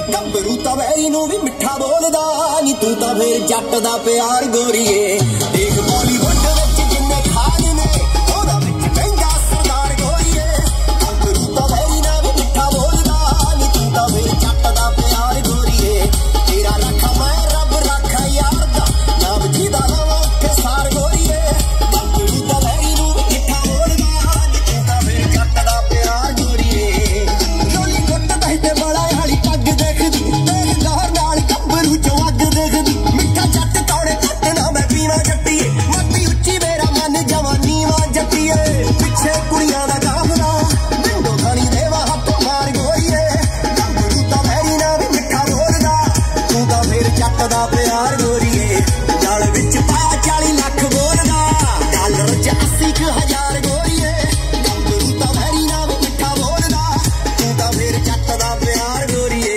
ਗੱਭਰੂ ਤਾਂ ਵੈਰੀ ਨੂੰ ਵੀ ਮਿੱਠਾ ਬੋਲਦਾ ਨੀ ਤੂੰ ਤਾਂ ਫੇਰ ਜੱਟ ਦਾ ਪਿਆਰ ਗੋਰੀਏ ਦੇਖ ਬਾਲੀਵੁੱਡ ਵਿੱਚ ਜਿੰਨੇ ਖਾਨ ਨੇ ਉਹਦਾ ਵਿੱਚ ਮਹਿੰਗਾ ਸਰਦਾਰ ਗੋਰੀਏ ਗੱਭਰੂ ਤਾਂ ਵੈਰੀ ਨਾਲ ਵੀ ਮਿੱਠਾ ਬੋਲਦਾ ਨੀ ਤੂੰ ਤਾਂ ਫੇਰ ਜੱਟ ਦਾ ਪਿਆਰ ਗੋਰੀਏ ਤੇਰਾ ਰੱਖਾ ਮੈਂ ਰੱਬ ਰੱਖਾ ਯਾਰ ਦਾ ਨਾਮ ਜਿਹਦਾ ਲਵਾਂ ਕੇ ਸਾਰ ਗੋਰੀਏ ਗੱਭਰੂ ਤਾਂ ਵੈਰੀ ਨੂੰ ਵੀ ਮਿੱਠਾ ਬੋਲਦਾ ਨੀ ਤੂੰ ਤਾਂ ਫੇਰ ਜੱਟ ਦਾ ਪਿਆਰ ਗੋਰੀਏ ਲੋਲੀ ਗੁੱਟ ਦਹਿ ਬੜਾ ਹਾਲੀ ਪੱਗ ਦੇਖਦੀ ਤੇਰੇ ਗੌਰ ਨਾਲ ਗੱਭਰੂ ਚੋਂ ਅੱਗ ਦੇਖਦੀ ਮਿੱਠਾ ਜੱਟ ਤੌੜੇ ਕੱਟਣਾ ਮੈਂ ਪੀਣਾ ਜੱਟੀਏ ਮੱਤੀ ਉੱਚੀ ਮੇਰਾ ਮਨ ਜਵਾਨੀ ਵਾਂ ਜੱਟੀਏ ਪਿੱਛੇ ਕੁੜੀਆਂ ਦਾ ਕਾਫਲਾ ਵਿੰਡੋ ਖਾਣੀ ਦੇਵਾ ਹੱਥ ਮਾਰ ਗੋਰੀਏ ਗੱਭਰੂ ਤਾਂ ਵੈਰੀ ਨਾਲ ਵੀ ਮਿੱਠਾ ਬੋਲਦਾ ਤੂੰ ਤਾਂ ਫੇਰ ਜੱਟ ਦਾ ਪਿਆਰ ਗੋਰੀਏ ਜਲ ਵਿੱਚ ਪਾਇਆ 40 ਲੱਖ ਬੋਲਦਾ ਡਾਲਰ 'ਚ 80,000 ਗੋਰੀਏ ਗੱਭਰੂ ਤਾਂ ਵੈਰੀ ਨਾਲ ਵੀ ਮਿੱਠਾ ਬੋਲਦਾ ਤੂੰ ਤਾਂ ਫੇਰ ਜੱਟ ਦਾ ਪਿਆਰ ਗੋਰੀਏ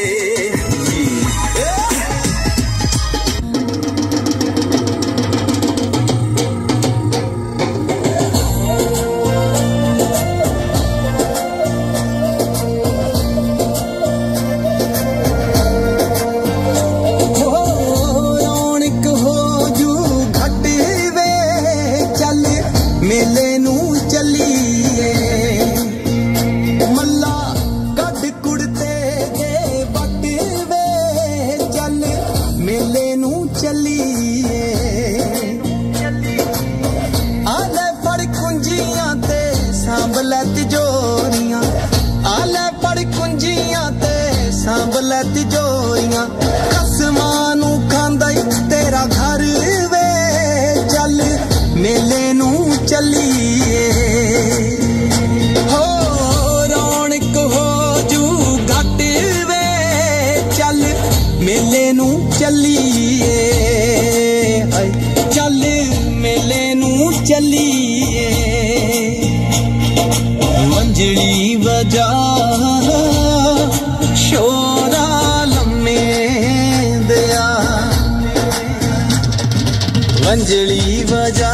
ਰੌਣਕ ਹੋ ਜੂ ਘਟ ਵੇ ਚੱਲ ਮੇਲੇ ਨੂੰ ਚੱਲੀਏ ਮੱਲਾ ਕੱਢ ਕੁੜਤੇ ਦੇ ਵੱਟ ਵੇ ਚੱਲ ਮੇਲੇ ਨੂੰ ਚੱਲੀਏ ਆ ਲੈ ਫੜ ਕੁੰਜੀਆਂ ਤੇ ਸਾਂਭ ਲੈ ਤਿਜੋਰੀਆਂ ਆ ਲੈ ਫੜ ਕੁੰਜੀਆਂ ਤੇ ਸਾਂਭ ਲੈ ਤਿਜੋਰੀਆਂ ਕਸਮਾਂ ਨੂੰ ਖਾਂਦਾ ਈ ਤੇਰਾ ਘਰ ਵੇ ਚੱਲ ਮੇਲੇ ਨੂੰ ਚੱਲੀਏ ਹੋ ਰੌਣਕ ਹੋ ਜੂ ਘਟ ਵੇ ਚੱਲ ਮੇਲੇ ਨੂੰ ਚੱਲੀਏ ਹਾਏ ਚੱਲ ਮੇਲੇ ਨੂੰ ਚੱਲੀਏ ਮੰਜਲੀ ਵਜਾ ਸ਼ੋਰਾ ਲੰਮੇ ਦਿਆ ਮੰਜਲੀ ਵਜਾ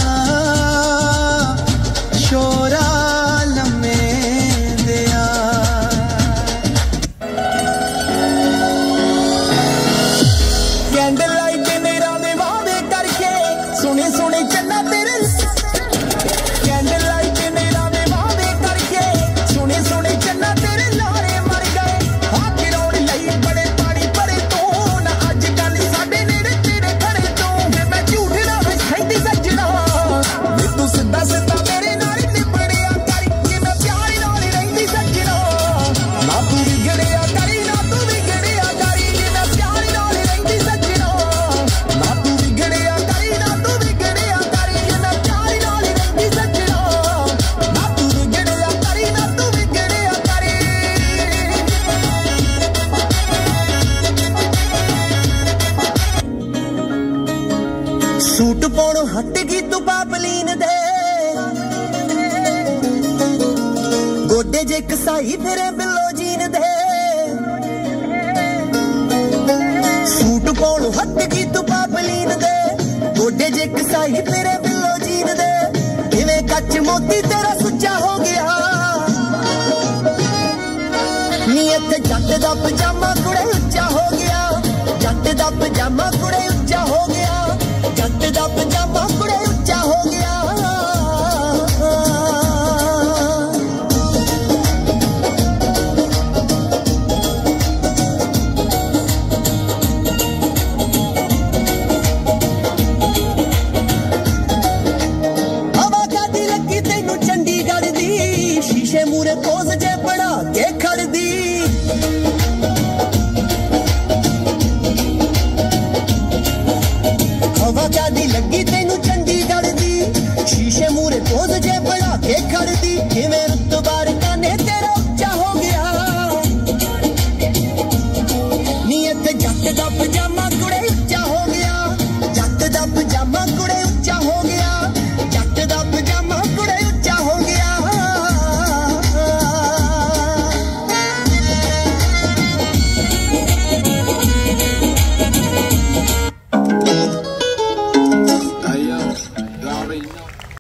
ਸ਼ੋਰਾ ਲੰਮੇ ਦਿਆ ਕੈਂਡਲ ਲਾਈਟ ਮੇਰਾ ਦੇ ਵਾਅਦੇ ਕਰਕੇ ਸੁਣੇ ਸੁਣੇ ਚੰਨਾ ਤੇਰੇ ਕੈਂਡਲ ਲਾਈਟ ਮੇਰਾ ਦੇ ਵਾਅਦੇ ਕਰਕੇ ਸੁਣੇ ਸੁਣੇ ਚੰਨਾ ਤੇਰੇ ਲਾਰੇ ਮਰ ਗਏ ਹੱਥ ਰੋੜ ਲਈ ਬੜੇ ਪਾਣੀ ਭਰੇ ਤੂੰ ਨਾ ਅੱਜ ਕੱਲ ਸਾਡੇ ਨੇੜੇ ਤੇਰੇ ਖੜੇ ਤੂੰ ਵੇ ਮੈਂ ਝੂਠ ਨਾ ਹੱਸਦੀ ਸੱਜਣਾ ਵੇ ਤੂੰ ਸਿੱਧਾ ਸਿੱਧਾ ਮੇਰੇ ਨਾਲ ਨਿਬੜਿਆ ਕਰ ਕਿ ਮੈਂ ਪਿਆਰ ਨਾਲ ਰਹਿੰਦੀ ਸੱਜਣਾ ਨਾ ਤੂੰ ਵਿਗੜਿਆ ਕਰੀ ਨਾ ਤੂੰ ਵਿਗੜਿਆ ਕਰੀ ਕਿ ਮੈਂ ਪਿਆਰ ਨਾਲ ਰਹਿੰਦੀ ਸੱਜਣਾ ਨਾ ਤੂੰ ਵਿਗੜਿਆ ਕਰੀ ਨਾ ਤੂੰ ਵਿਗੜਿਆ ਕਰੀ ਕਿ ਮੈਂ ਪਿਆਰ ਨਾਲ ਰਹਿੰਦੀ ਸੱਜਣਾ ਨਾ ਤੂੰ ਵਿਗੜਿਆ ਕਰੀ ਨਾ ਤੂੰ ਵਿਗੜਿਆ ਕਰੀ ਸੂਟ ਪਾਉਣੋਂ ਹਟ ਗਈ ਤੂੰ ਬਾਬਲੀਨ ਦੇ ਗੋਡੇ ਜੇ ਕਸਾਈ ਫਿਰੇ ਬਿੱਲੋ ਜੀਨ ਦੇ ਸੂਟ ਪਾਉਣੋਂ ਹਟ ਗਈ ਤੂੰ ਬਾਬਲੀਨ ਦੇ ਗੋਡੇ ਜੇ ਕਸਾਈ ਫਿਰੇ ਬਿੱਲੋ ਜੀਨ ਦੇ ਕਿਵੇਂ ਕੱਚ ਮੋਤੀ ਤੇਰਾ ਸੁੱਚਾ ਹੋ ਗਿਆ ਨੀ ਇੱਥੇ ਜੱਟ ਦਾ ਪਜਾਮਾ ਕੁੜੇ ਉੱਚਾ ਹੋ ਗਿਆ ਜੱਟ ਦਾ ਪਜਾਮਾ ਕੁੜੇ ਉੱਚਾ ਹੋ ਗਿਆ ਜੱਟ ਦਾ ਪਜਾਮਾ ਕੁੜੇ ਉੱਚਾ ਹੋ ਗਿਆ ਹਵਾ ਕਾਦੀ ਲੱਗੀ ਤੈਨੂੰ ਚੰਡੀਗੜ੍ਹ ਦੀ ਸ਼ੀਸ਼ੇ ਮੂਰੇ ਪੋਜ਼ ਜੇ ਬਣਾ ਕੇ ਖੜਦੀ ਹਵਾ ਕਾਦੀ ਲੱਗੀ ਤੈਨੂੰ ਚੰਡੀਗੜ੍ਹ ਦੀ ਸ਼ੀਸ਼ੇ ਮੂਰੇ ਪੋਜ਼ ਜੇ ਬਣਾ ਕੇ ਖੜਦੀ ਕਿਵੇਂ